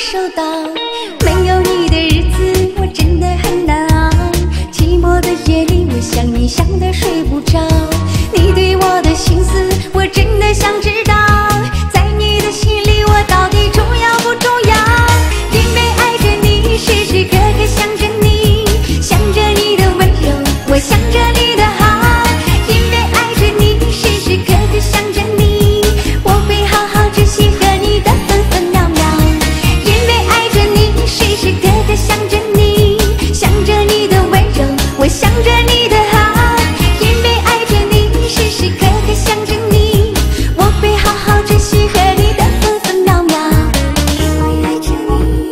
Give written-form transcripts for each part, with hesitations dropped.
收到。没有你的日子，我真的很难熬。寂寞的夜里，我想你想得睡不着。你对我的心思，我真的想知道。在你的心里，我到底重要不重要？因为爱着你，时时刻刻想着你，想着你的温柔，我想着你的好。因为爱着你，时时刻刻想着你，我会好好珍惜和你的分分秒秒。因为爱着你，时时刻刻想着你，想着你的温柔，我想着你的好。因为爱着你，时时刻刻想着你，我会好好珍惜和你的分分秒秒。因为爱着你，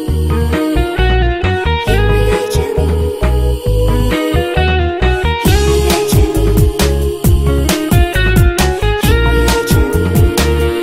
因为爱着你，因为爱着你，因为爱着你。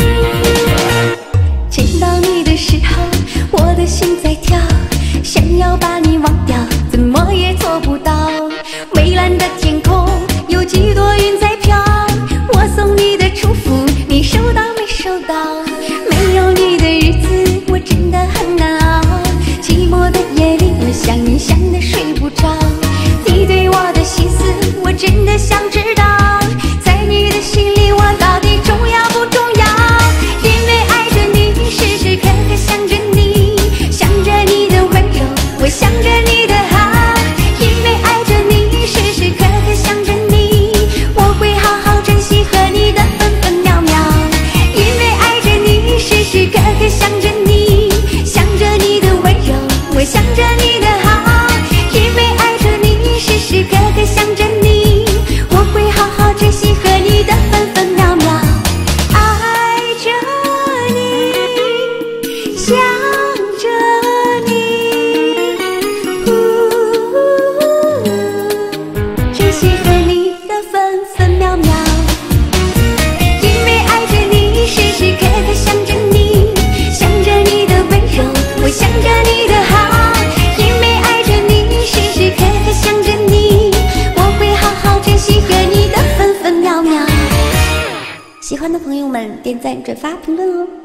见到你的时候，我的心在跳，想要把你忘掉，怎么也做不到。蔚蓝的天空，有几朵云在飘。我送你的祝福，你收到没收到？没有你的日子，我真的很难熬。寂寞的夜里，我想你想得睡不着。你对我的心思，我真的想知道。在你的心里，我到底重要不重要？因为爱着你，时时刻刻想着你，想着你的温柔，我想着你的好。因为爱着你，时时刻刻想着你，我会好好珍惜和你的分分秒秒。因为爱着你，时时刻刻想着你，想着你的温柔，我想着你的好。因为爱着你，时时刻刻想着你，我会好好珍惜和你的分分秒秒。爱着你，想着你，珍惜和你的分分秒秒。因为爱着你，时时刻刻想着你，想着你的温柔，我想着你的好。因为爱着你，时时刻刻想着你，我会好好珍惜和你的分分秒秒。喜欢的朋友们点赞、转发、评论哦。